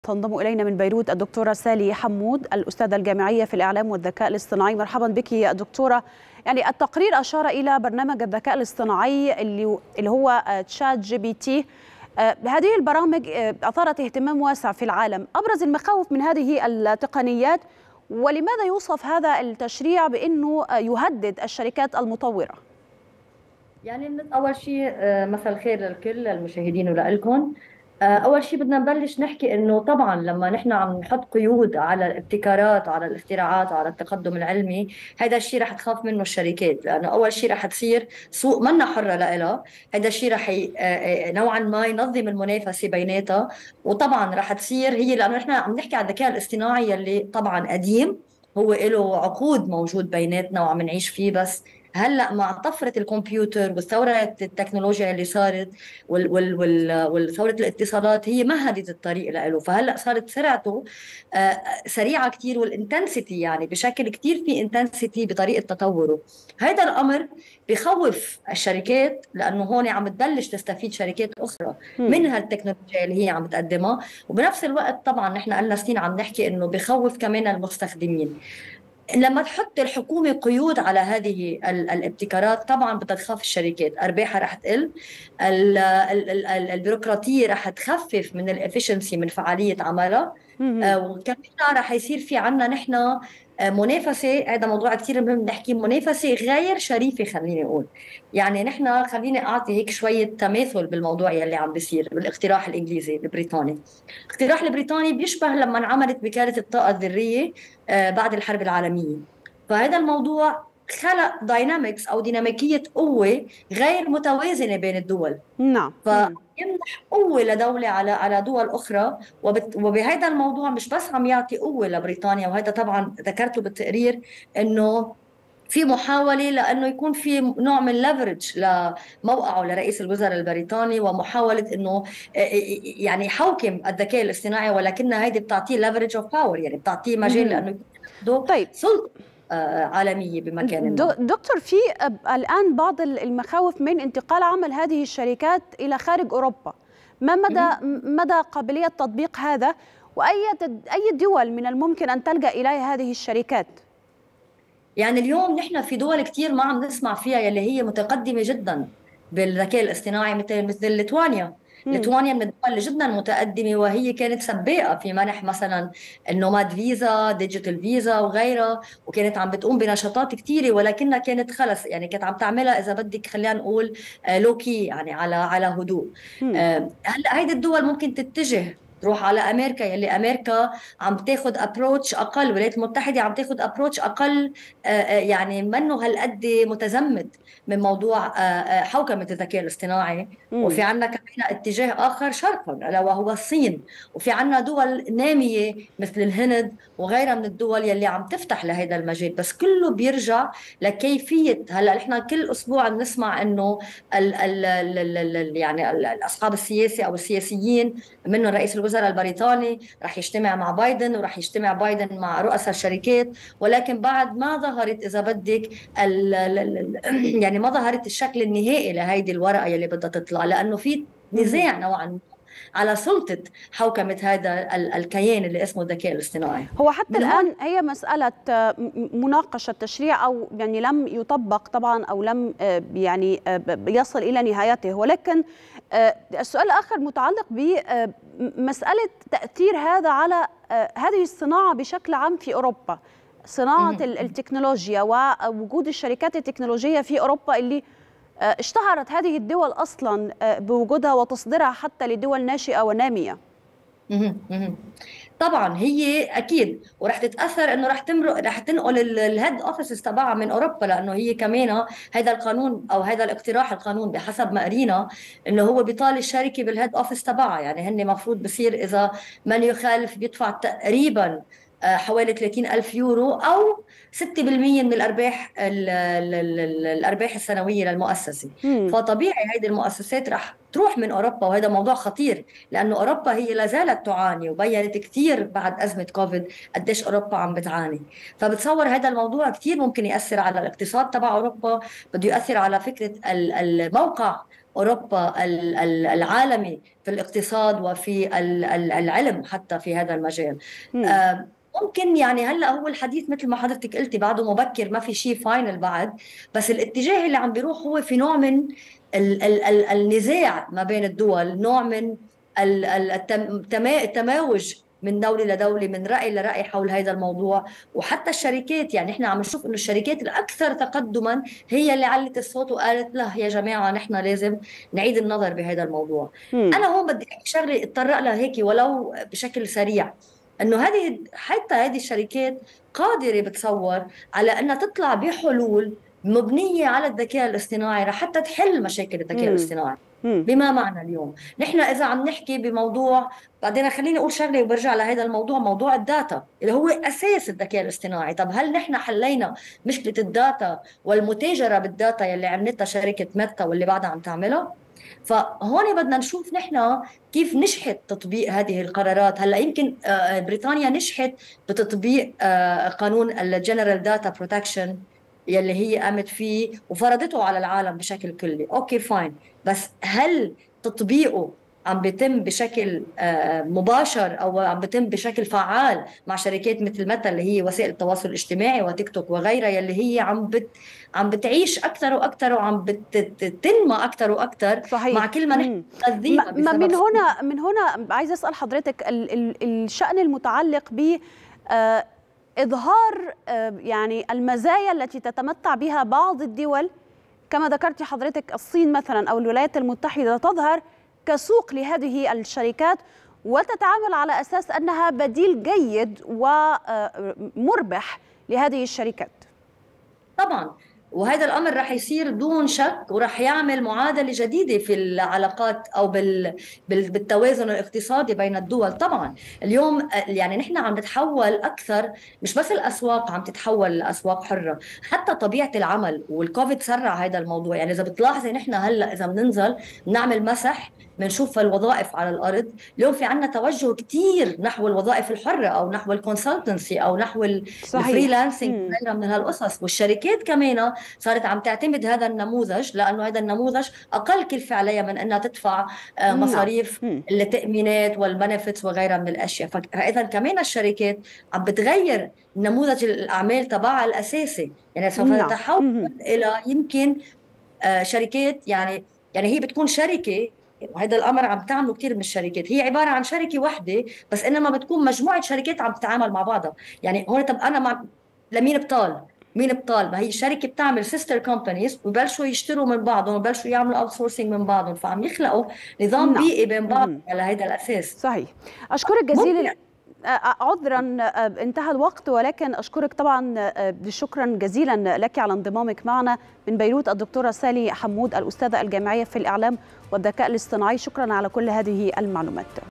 تنضم إلينا من بيروت الدكتورة سالي حمود، الأستاذة الجامعية في الإعلام والذكاء الاصطناعي. مرحبا بك يا دكتورة. يعني التقرير أشار إلى برنامج الذكاء الاصطناعي اللي هو تشات جي بي تي. هذه البرامج أثارت اهتمام واسع في العالم. أبرز المخاوف من هذه التقنيات، ولماذا يوصف هذا التشريع بأنه يهدد الشركات المطورة؟ يعني أول شيء مساء الخير للكل المشاهدين ولكم. أول شيء بدنا نبلش نحكي إنه طبعا لما نحن عم نحط قيود على الابتكارات وعلى الاختراعات وعلى التقدم العلمي، هذا الشيء رح تخاف منه الشركات، لأنه أول شيء رح تصير سوق منا حرة لها. هذا الشيء رح نوعا ما ينظم المنافسة بيناتها، وطبعا رح تصير هي، لأنه نحن عم نحكي على الذكاء الاصطناعي اللي طبعا قديم، هو له عقود موجود بيناتنا وعم نعيش فيه. بس هلا مع طفره الكمبيوتر والثوره التكنولوجيا اللي صارت والثوره الاتصالات، هي مهدت الطريق له. فهلا صارت سرعته سريعه كثير، والانتنسيتي يعني بشكل كثير في انتنسيتي بطريقه تطوره. هذا الامر بخوف الشركات، لانه هون عم تبلش تستفيد شركات اخرى من هالتكنولوجيا اللي هي عم تقدمها. وبنفس الوقت طبعا نحن قلنا سنين عم نحكي انه بخوف كمان المستخدمين. لما تحط الحكومة قيود على هذه الابتكارات، طبعا بدها تخاف الشركات، أرباحها رح تقل، البيروقراطية رح تخفف من الافشنسي، من فعالية عملها. وكمان رح يصير في عنا نحن منافسة. هذا موضوع كثير مهم نحكي، منافسة غير شريفة خليني أقول. يعني نحن خليني أعطي هيك شوية تماثل بالموضوع يلي عم بيصير بالاقتراح الإنجليزي البريطاني. الاقتراح البريطاني بيشبه لما انعملت وكالة الطاقة الذرية بعد الحرب العالمية. فهذا الموضوع خلق داينامكس أو ديناميكية قوة غير متوازنة بين الدول. نعم. فيمنح قوة لدولة على دول أخرى. وبهذا الموضوع مش بس عم يعطي قوة لبريطانيا، وهذا طبعا ذكرته بالتقرير، إنه في محاولة لأنه يكون في نوع من ليفرج لموقعه لرئيس الوزراء البريطاني، ومحاولة أنه يعني يحوكم الذكاء الاصطناعي، ولكنها هيدي بتعطيه ليفرج اوف باور، يعني بتعطيه مجال لأنه يكون عنده طيب، سلطة عالمية بمكان ما. دكتور، في الآن بعض المخاوف من انتقال عمل هذه الشركات إلى خارج أوروبا. ما مدى قابلية تطبيق هذا، أي دول من الممكن أن تلجأ إليها هذه الشركات؟ يعني اليوم نحن في دول كتير ما عم نسمع فيها يلي هي متقدمة جدا بالذكاء الاصطناعي، مثل ليتوانيا. ليتوانيا من الدول اللي جدا متقدمة، وهي كانت سباقة في منح مثلا النوماد فيزا، ديجيتال فيزا وغيرها، وكانت عم بتقوم بنشاطات كثيرة، ولكنها كانت خلص يعني كانت عم تعملها إذا بدك خلينا نقول لوكي، يعني على هدوء. هلا هيدي الدول ممكن تتجه تروح على امريكا، يلي امريكا عم تاخذ ابروتش اقل، الولايات المتحده عم تاخذ ابروتش اقل، يعني منه هالقد متزمت من موضوع حوكمه الذكاء الاصطناعي. وفي عنا كمان اتجاه اخر شرقا الا وهو الصين، وفي عنا دول ناميه مثل الهند وغيرها من الدول يلي عم تفتح لهذا المجال. بس كله بيرجع لكيفيه. هلا نحن كل اسبوع بنسمع انه يعني الاصحاب السياسه او السياسيين، منه رئيس الوزراء البريطاني رح يجتمع مع بايدن، ورح يجتمع بايدن مع رؤساء الشركات، ولكن بعد ما ظهرت اذا بدك يعني ما ظهرت الشكل النهائي لهيدي الورقه يلي بدها تطلع، لانه في نزاع نوعا ما على سلطة حوكمة هذا الكيان اللي اسمه الذكاء الاصطناعي. هو حتى الآن هي مسألة مناقشة تشريع، أو يعني لم يطبق طبعا، أو لم يعني يصل إلى نهايته. ولكن السؤال الآخر متعلق بمسألة تأثير هذا على هذه الصناعة بشكل عام في أوروبا، صناعة التكنولوجيا ووجود الشركات التكنولوجية في أوروبا، اللي اشتهرت هذه الدول أصلا بوجودها وتصديرها حتى لدول ناشئة ونامية. طبعا هي اكيد، ورح تتاثر انه رح تنقل الهيد اوفيسز تبعها من اوروبا، لانه هي كمان هذا القانون او هذا الاقتراح القانون بحسب ما قرينا انه هو بيطالب الشركه بالهيد اوفيس تبعها. يعني هن مفروض بصير اذا من يخالف بيدفع تقريبا حوالي 30,000 يورو أو 6% من الأرباح السنوية للمؤسسة. فطبيعي هذه المؤسسات رح تروح من أوروبا، وهذا موضوع خطير، لأنه أوروبا هي لازالت تعاني، وبينت كثير بعد أزمة كوفيد قديش أوروبا عم بتعاني. فبتصور هذا الموضوع كثير ممكن يأثر على الاقتصاد تبع أوروبا، بده يأثر على فكرة الموقع أوروبا العالمي في الاقتصاد وفي العلم حتى في هذا المجال. ممكن يعني هلا هو الحديث مثل ما حضرتك قلتي بعده مبكر، ما في شيء فاينل بعد، بس الاتجاه اللي عم بيروح هو في نوع من النزاع ما بين الدول، نوع من التماوج من دولة لدولة، من رأي لرأي حول هذا الموضوع. وحتى الشركات، يعني احنا عم نشوف انه الشركات الأكثر تقدما هي اللي علت الصوت وقالت لا يا جماعة نحن لازم نعيد النظر بهذا الموضوع. أنا هون بدي أحكي شغلة اتطرق لها هيك ولو بشكل سريع، انه حتى هذه الشركات قادرة بتصور على انها تطلع بحلول مبنية على الذكاء الاصطناعي لحتى تحل مشاكل الذكاء الاصطناعي. بما معنى اليوم نحن إذا عم نحكي بموضوع، بعدين خليني أقول شغلة وبرجع لهذا الموضوع، موضوع الداتا اللي هو أساس الذكاء الاصطناعي. طب هل نحن حلينا مشكلة الداتا والمتاجرة بالداتا يلي عملتها شركة ميتا واللي بعدها عم تعملها؟ فهون بدنا نشوف نحن كيف نشحت تطبيق هذه القرارات. هلا يمكن بريطانيا نجحت بتطبيق قانون الجنرال داتا بروتكشن يلي هي قامت فيه وفرضته على العالم بشكل كلي، اوكي فاين، بس هل تطبيقه عم بيتم بشكل مباشر او عم بيتم بشكل فعال مع شركات مثل ميتا اللي هي وسائل التواصل الاجتماعي وتيك توك وغيرها، يلي هي عم بتعيش اكثر واكثر وعم بتنمى اكثر واكثر مع كل ما نحن نغذيها من هنا عايزه اسال حضرتك الشأن المتعلق ب إظهار يعني المزايا التي تتمتع بها بعض الدول، كما ذكرت حضرتك الصين مثلا أو الولايات المتحدة، تظهر كسوق لهذه الشركات وتتعامل على أساس أنها بديل جيد ومربح لهذه الشركات. طبعا، وهذا الأمر رح يصير دون شك ورح يعمل معادلة جديدة في العلاقات أو بالتوازن الاقتصادي بين الدول. طبعا اليوم يعني نحن عم نتحول أكثر، مش بس الأسواق عم تتحول لأسواق حرة، حتى طبيعة العمل، والكوفيد سرع هذا الموضوع. يعني إذا بتلاحظي نحن هلأ إذا بننزل بنعمل مسح بنشوف الوظائف على الأرض، اليوم في عنا توجه كتير نحو الوظائف الحرة أو نحو الكونسلتنسي أو نحو الفريلانسنج وغيرها من هالقصص. والشركات كمان صارت عم تعتمد هذا النموذج لأنه هذا النموذج أقل كلفة عليها من أنها تدفع مصاريف التأمينات والبنفتس وغيرها من الأشياء. فإذا كمان الشركات عم بتغير نموذج الأعمال تبعها الأساسي، يعني سوف تتحول إلى يمكن شركات يعني هي بتكون شركة، وهذا الامر عم تعمله كثير من الشركات، هي عباره عن شركه واحده بس انما بتكون مجموعه شركات عم تتعامل مع بعضها. يعني هون طب انا لمين بطال؟ مين بطال؟ ما هي الشركه بتعمل سيستر كومبانيز وبلشوا يشتروا من بعضهم وبلشوا يعملوا اوت سورسينج من بعضهم، فعم يخلقوا نظام بيئي بين بعض على هذا الاساس. صحيح. اشكرك جزيلا. عذرا انتهى الوقت، ولكن أشكرك طبعا شكرا جزيلا لك على انضمامك معنا من بيروت الدكتورة سالي حمود، الأستاذة الجامعية في الإعلام والذكاء الاصطناعي. شكرا على كل هذه المعلومات.